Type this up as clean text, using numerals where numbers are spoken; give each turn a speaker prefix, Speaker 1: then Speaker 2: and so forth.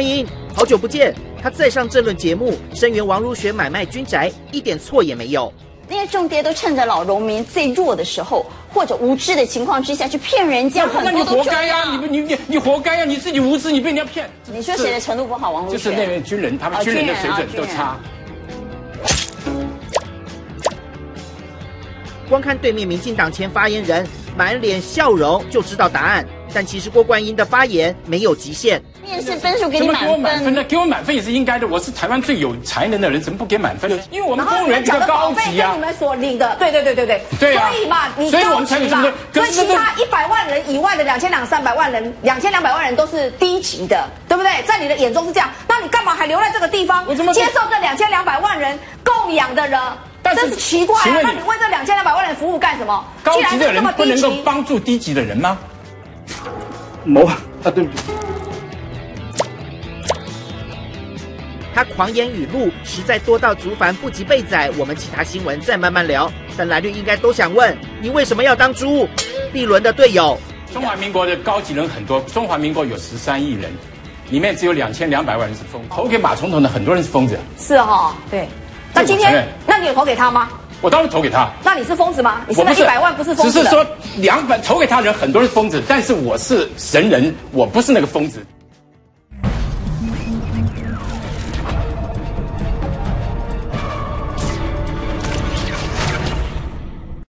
Speaker 1: 观音，好久不见，他再上政论节目声援王如雪买卖军宅，一点错也没有。
Speaker 2: 那些重爹都趁着老农民最弱的时候，或者无知的情况之下去骗人家，
Speaker 3: 那你活该呀！你活该呀！你自己无知，你被人家骗。
Speaker 2: 你说谁的程度不好？王如雪
Speaker 3: 就是那边军人，他们军人的水准都差。
Speaker 1: 光看对面民进党前发言人满脸笑容就知道答案，但其实郭观音的发言没有极限。
Speaker 2: 面试分数给你满分，
Speaker 3: 那给我满分也是应该的。我是台湾最有才能的人，怎么不给满分？因为我们公务员比较高级啊。
Speaker 4: 跟你们所领的，对
Speaker 3: 啊，
Speaker 4: 所以嘛，你
Speaker 3: 所以我们才有这么多。
Speaker 4: 所以其他100万人以外的2300万人、2200万人都是低级的，对不对？在你的眼中是这样，那你干嘛还留在这个地方，接受这2200万人供养的人？真是奇怪啊！那你为这2200万人服务干什么？
Speaker 3: 高级的人不能够帮助低级的人吗？对不起。
Speaker 1: 他狂言语录实在多到族繁不及备载，我们其他新闻再慢慢聊。但蓝绿应该都想问，你为什么要当猪？立伦的队友，
Speaker 3: 中华民国的高级人很多，中华民国有13亿人，里面只有2200万人是疯子。投给马总统的很多人是疯子。
Speaker 4: 是哈，对。那今天，那你有投给他吗？
Speaker 3: 我当然投给他。
Speaker 4: 那你是疯子吗？你是那100万不是疯子？
Speaker 3: 只是说投给他人很多人是疯子，但是我是神人，我不是那个疯子。